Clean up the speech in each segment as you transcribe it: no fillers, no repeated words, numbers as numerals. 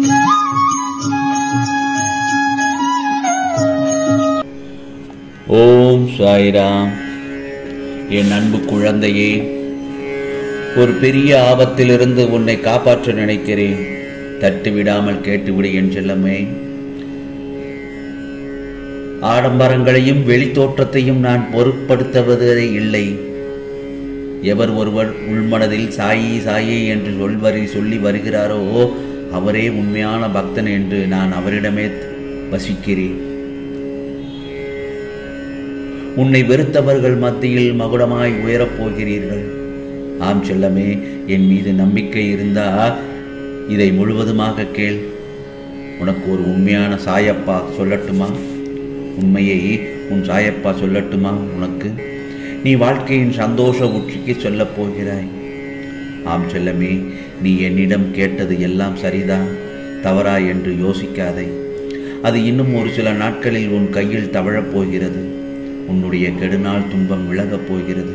ஓம் சாய்ராம். என் அன்பு குழந்தையே, ஒரு பெரிய ஆபத்திலிருந்து உன்னை காப்பாற்ற நினைக்கிறேன். தட்டு விடாமல் கேட்டுவிடு என் செல்லமே. ஆடம்பரங்களையும் வெளித்தோற்றத்தையும் நான் பொருட்படுத்துவதே இல்லை. எவர் ஒருவர் உள்மனதில் சாயி சாயி என்று சொல்லி வருகிறாரோ அவரே உண்மையான பக்தன் என்று நான் அவரிடமே வசிக்கிறேன். உன்னை வெறுத்தவர்கள் மத்தியில் மகுடமாய் உயரப் போகிறீர்கள். ஆம் செல்லமே, என் மீது நம்பிக்கை இருந்தால் இதை முழுவதுமாக கேள். உனக்கு ஒரு உண்மையான சாயப்பா சொல்லட்டுமா? உண்மையை உன் சாயப்பா சொல்லட்டுமா உனக்கு? நீ வாழ்க்கையின் சந்தோஷ உச்சிக்கு சொல்லப் போகிறாய். ஆம் செல்லமே, நீ என்னிடம் கேட்டது எல்லாம் சரிதான் தவறா என்று யோசிக்காதே. அது இன்னும் ஒரு சில நாட்களில் உன் கையில் தவழப் போகிறது. உன்னுடைய கெடுநாள் துன்பம் விலகப் போகிறது.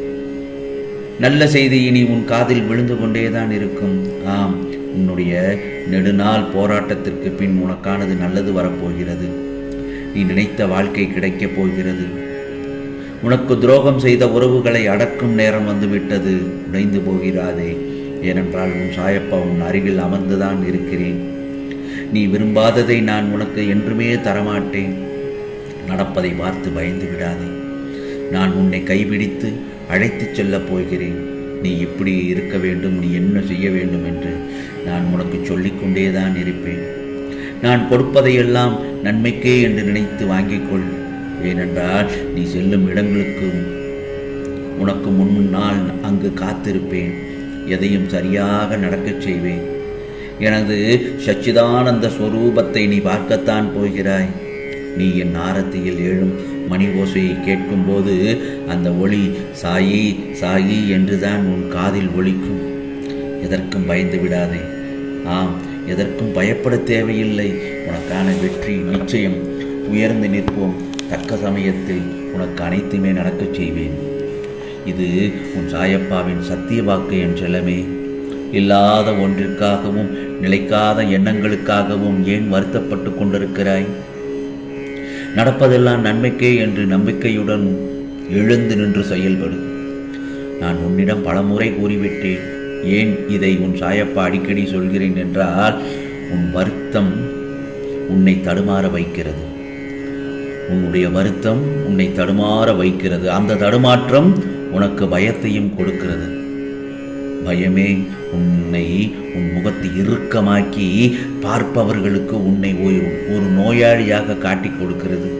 நல்ல செய்தி இனி உன் காதில் விழுந்து கொண்டேதான் இருக்கும். ஆம், உன்னுடைய நெடுநாள் போராட்டத்திற்கு பின் உனக்கானது நல்லது வரப்போகிறது. நீ நினைத்த வாழ்க்கை கிடைக்கப் போகிறது. உனக்கு துரோகம் செய்த உறவுகளை அடக்கும் நேரம் வந்துவிட்டது. உடைந்து போகிறாதே. ஏனென்றால் உன் சாயப்பா உன் அருகில் அமர்ந்துதான் இருக்கிறேன். நீ விரும்பாததை நான் உனக்கு என்றுமே தரமாட்டேன். நடப்பதை பார்த்து பயந்து விடாதே. நான் உன்னை கைபிடித்து அழைத்துச் செல்லப் போகிறேன். நீ இப்படி இருக்க வேண்டும், நீ என்ன செய்ய வேண்டும் என்று நான் உனக்கு சொல்லிக்கொண்டேதான் இருப்பேன். நான் கொடுப்பதையெல்லாம் நன்மைக்கே என்று நினைத்து வாங்கிக்கொள். ஏனென்றால் நீ செல்லும் இடங்களுக்கு உனக்கு முன்னால் அங்கு காத்திருப்பேன். எதையும் சரியாக நடக்கச் செய்வேன். எனது சச்சிதானந்த ஸ்வரூபத்தை நீ பார்க்கத்தான் போகிறாய். நீ என் ஆரத்தியில் எழும் மணி ஓசையை கேட்கும்போது அந்த ஒளி சாயி சாயி என்றுதான் உன் காதில் ஒலிக்கும். எதற்கும் பயந்து விடாதே. ஆம், எதற்கும் பயப்பட தேவையில்லை. உனக்கான வெற்றி நிச்சயம். உயர்ந்து நிற்போம். தக்க சமயத்தில் உனக்கு அனைத்துமே நடக்கச் செய்வேன். இது உன் சாயப்பாவின் சத்திய வாக்கு என் செல்லமே. இல்லாத ஒன்றிற்காகவும் நிலைக்காத எண்ணங்களுக்காகவும் ஏன் வருத்தப்பட்டு கொண்டிருக்கிறாய்? நடப்பதெல்லாம் நன்மைக்கே என்று நம்பிக்கையுடன் எழுந்து நின்று செயல்படு. நான் உன்னிடம் பலமுறை கூறிவிட்டேன். ஏன் இதை உன் சாயப்பா அடிக்கடி சொல்கிறேன் என்றால், உன் வருத்தம் உன்னை தடுமாற வைக்கிறது. உன்னுடைய வருத்தம் உன்னை தடுமாற வைக்கிறது. அந்த தடுமாற்றம் உனக்கு பயத்தையும் கொடுக்கிறது. பயமே உன்னை உன் முகத்தை இறுக்கமாக்கி பார்ப்பவர்களுக்கு உன்னை ஒரு நோயாளியாக காட்டி கொடுக்கிறது.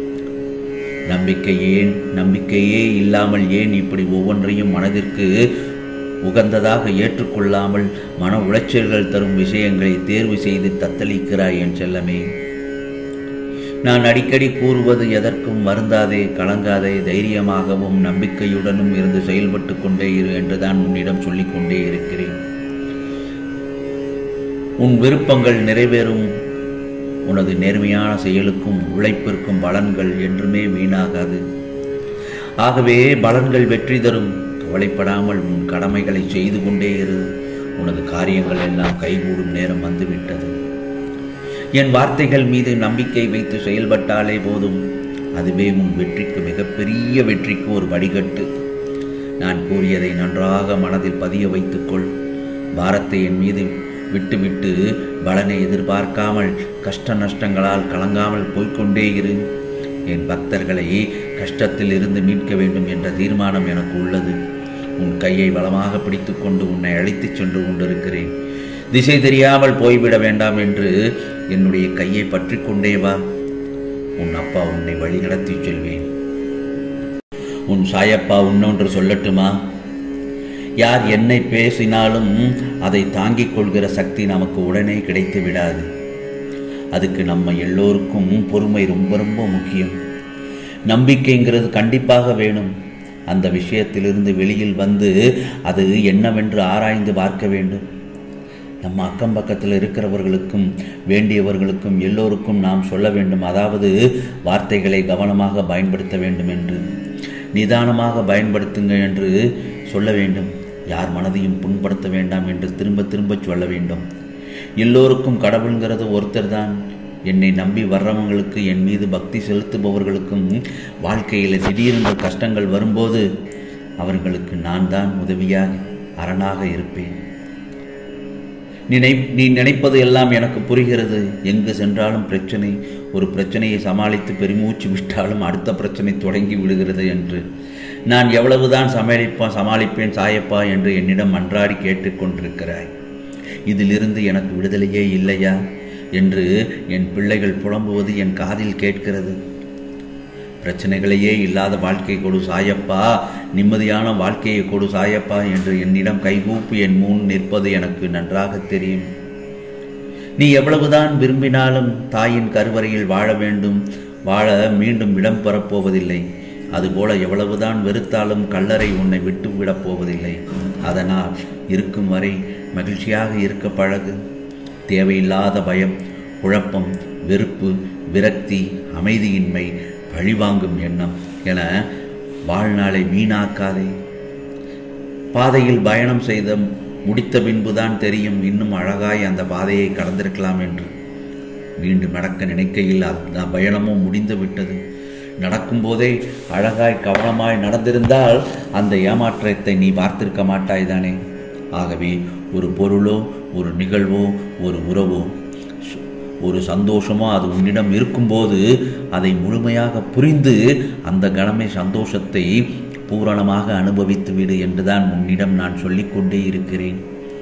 நம்பிக்கையே இல்லாமல் ஏன் இப்படி ஒவ்வொன்றையும் மனதிற்கு உகந்ததாக ஏற்றுக்கொள்ளாமல் மன உளைச்சல்கள் தரும் விஷயங்களை தேர்வு செய்து தத்தளிக்கிறாய் என் செல்லமே. நான் அடிக்கடி கூறுவது எதற்கும் வருந்தாதே, கலங்காதே, தைரியமாகவும் நம்பிக்கையுடனும் இருந்து செயல்பட்டு கொண்டே இரு என்றுதான் உன்னிடம் சொல்லிக்கொண்டே இருக்கிறேன். உன் விருப்பங்கள் நிறைவேறும். உனது நேர்மையான செயலுக்கும் உழைப்பிற்கும் பலன்கள் என்றுமே வீணாகாது. ஆகவே பலன்கள் வெற்றி தரும். கவலைப்படாமல் உன் கடமைகளை செய்து கொண்டே இரு. உனது காரியங்கள் எல்லாம் கைகூடும் நேரம் வந்துவிட்டது. என் வார்த்தைகள் மீது நம்பிக்கை வைத்து செயல்பட்டாலே போதும். அதுவே உன் வெற்றிக்கு, மிகப்பெரிய வெற்றிக்கு ஒரு வடிகட்டு. நான் கூறியதை நன்றாக மனதில் பதிய வைத்துக்கொள். பாரத்தை என் மீது விட்டுவிட்டு பலனை எதிர்பார்க்காமல் கஷ்ட நஷ்டங்களால் கலங்காமல் போய்கொண்டே இரு. என் பக்தர்களை கஷ்டத்தில் இருந்து மீட்க வேண்டும் என்ற தீர்மானம் எனக்கு உள்ளது. உன் கையை பலமாக பிடித்து கொண்டு உன்னை அழைத்துச் சென்று கொண்டிருக்கிறேன். திசை தெரியாமல் போய்விட வேண்டாம் என்று என்னுடைய கையை பற்றி கொண்டே வா. உன் அப்பா உன்னை வழி நடத்தி செல்வேன். உன் சாயப்பா இன்னொன்று சொல்லட்டுமா? யார் என்னை பேசினாலும் அதை தாங்கிக் கொள்கிற சக்தி நமக்கு உடனே கிடைத்து விடாது. அதுக்கு நம்ம எல்லோருக்கும் பொறுமை ரொம்ப ரொம்ப முக்கியம். நம்பிக்கைங்கிறது கண்டிப்பாக வேணும். அந்த விஷயத்திலிருந்து வெளியில் வந்து அது என்னவென்று ஆராய்ந்து பார்க்க வேண்டும். நம்ம அக்கம் பக்கத்தில் இருக்கிறவர்களுக்கும் வேண்டியவர்களுக்கும் எல்லோருக்கும் நாம் சொல்ல வேண்டும். அதாவது வார்த்தைகளை கவனமாக பயன்படுத்த வேண்டும் என்று, நிதானமாக பயன்படுத்துங்க என்று சொல்ல வேண்டும். யார் மனதையும் புண்படுத்த வேண்டாம் என்று திரும்ப திரும்ப சொல்ல வேண்டும். எல்லோருக்கும் கடவுள்ங்கிறது ஒருத்தர் தான். என்னை நம்பி வர்றவங்களுக்கு, என் மீது பக்தி செலுத்துபவர்களுக்கும் வாழ்க்கையில் திடீரென்று கஷ்டங்கள் வரும்போது அவர்களுக்கு நான் தான் உதவியாக அரணாக இருப்பேன். நீ நினைப்பது எல்லாம் எனக்கு புரிகிறது. எங்கு சென்றாலும் பிரச்சனை. ஒரு பிரச்சனையை சமாளித்து பெருமூச்சு விட்டாலும் அடுத்த பிரச்சனை தொடங்கி விடுகிறது என்று. நான் எவ்வளவுதான் சமாளிப்பேன் சாயப்பா என்று என்னிடம் மன்றாடி கேட்டுக்கொண்டிருக்கிறாய். இதிலிருந்து எனக்கு விடுதலையே இல்லையா என்று என் பிள்ளைகள் புலம்புவது என் காதில் கேட்கிறது. பிரச்சனைகளையே இல்லாத வாழ்க்கை கொடு சாயப்பா, நிம்மதியான வாழ்க்கையை கொடு சாயப்பா என்று என்னிடம் கைகூப்பி என் முன் நிற்பது எனக்கு நன்றாக தெரியும். நீ எவ்வளவுதான் விரும்பினாலும் தாயின் கருவறையில் வாழ மீண்டும் இடம் பெறப்போவதில்லை. அதுபோல எவ்வளவுதான் வெறுத்தாலும் கல்லறை உன்னை விட்டு விடப் போவதில்லை. அதனால் இருக்கும் வரை மகிழ்ச்சியாக இருக்க பழகு. தேவையில்லாத பயம், குழப்பம், வெறுப்பு, விரக்தி, அமைதியின்மை, பழிவாங்கும் எண்ணம் என வாழ்நாளை வீணாக்காதே. பாதையில் பயணம் செய்த முடித்த பின்புதான் தெரியும் இன்னும் அழகாய் அந்த பாதையை கடந்திருக்கலாம் என்று. மீண்டும் நடக்க நினைக்கையில் அந்த பயணமும் முடிந்து விட்டது. நடக்கும்போதே அழகாய் கவனமாய் நடந்திருந்தால் அந்த ஏமாற்றத்தை நீ பார்த்திருக்க மாட்டாய்தானே. ஆகவே ஒரு பொருளோ, ஒரு நிகழ்வோ, ஒரு உறவோ, ஒரு சந்தோஷமோ அது உன்னிடம் இருக்கும்போது அதை முழுமையாக புரிந்து அந்த கணமே சந்தோஷத்தை பூரணமாக அனுபவித்து விடு என்றுதான் உன்னிடம் நான் சொல்லிக்கொண்டே இருக்கிறேன்.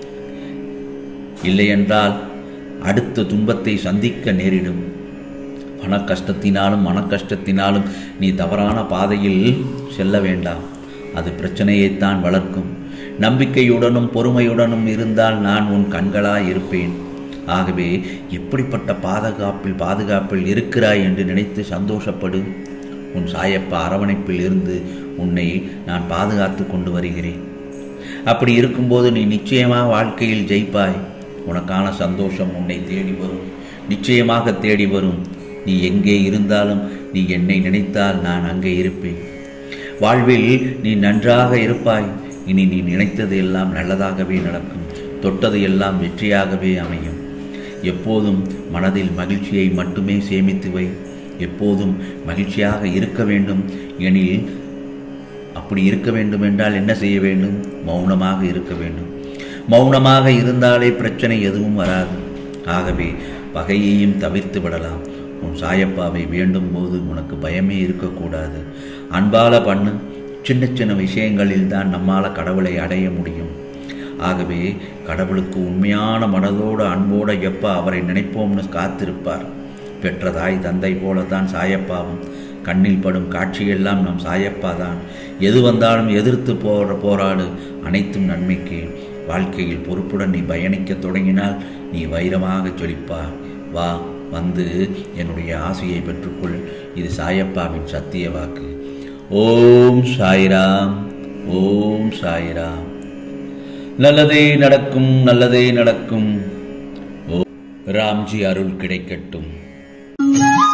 இல்லையென்றால் அடுத்த துன்பத்தை சந்திக்க நேரிடும். பண கஷ்டத்தினாலும் மன கஷ்டத்தினாலும் நீ தவறான பாதையில் செல்ல வேண்டாம். அது பிரச்சனையைத்தான் வளர்க்கும். நம்பிக்கையுடனும் பொறுமையுடனும் இருந்தால் நான் உன் கண்களாய் இருப்பேன். ஆகவே எப்படிப்பட்ட பாதுகாப்பில் இருக்கிறாய் என்று நினைத்து சந்தோஷப்படு. உன் சாயப்பா அரவணைப்பில் இருந்து உன்னை நான் பாதுகாத்து கொண்டு வருகிறேன். அப்படி இருக்கும்போது நீ நிச்சயமாக வாழ்க்கையில் ஜெயிப்பாய். உனக்கான சந்தோஷம் உன்னை தேடி வரும், நிச்சயமாக தேடி வரும். நீ எங்கே இருந்தாலும் நீ என்னை நினைத்தால் நான் அங்கே இருப்பேன். வாழ்வில் நீ நன்றாக இருப்பாய். இனி நீ நினைத்தது எல்லாம் நல்லதாகவே நடக்கும். தொட்டது எல்லாம் வெற்றியாகவே அமையும். எப்போதும் மனதில் மகிழ்ச்சியை மட்டுமே சேமித்து வை. எப்போதும் மகிழ்ச்சியாக இருக்க வேண்டும் எனில், அப்படி இருக்க வேண்டும் என்றால் என்ன செய்ய வேண்டும்? மௌனமாக இருக்க வேண்டும். மௌனமாக இருந்தாலே பிரச்சனை எதுவும் வராது. ஆகவே பகையையும் தவிர்த்து விடலாம். உன் சாயப்பாவை வேண்டும் போது உனக்கு பயமே இருக்கக்கூடாது. அன்பால பண்ணு. சின்ன சின்ன விஷயங்களில் தான் நம்மால் கடவுளை அடைய முடியும். ஆகவே கடவுளுக்கு உண்மையான மனதோடு அன்போடு எப்போ அவரை நினைப்போம்னு காத்திருப்பார். பெற்ற தாய் தந்தை போலத்தான் சாயப்பாவும். கண்ணில் படும் காட்சியெல்லாம் நம் சாயப்பா தான். எது வந்தாலும் எதிர்த்து போராடு. அனைத்தும் நன்மைக்கு. வாழ்க்கையில் பொறுப்புடன் நீ பயணிக்க தொடங்கினால் நீ வைரமாக ஜொலிப்பார். வா, வந்து என்னுடைய ஆசையை பெற்றுக்கொள். இது சாயப்பாவின் சத்திய வாக்கு. ஓம் சாய்ராம், ஓம் சாய்ராம். நல்லதே நடக்கும், நல்லதே நடக்கும். ராம்ஜி அருள் கிடைக்கட்டும்.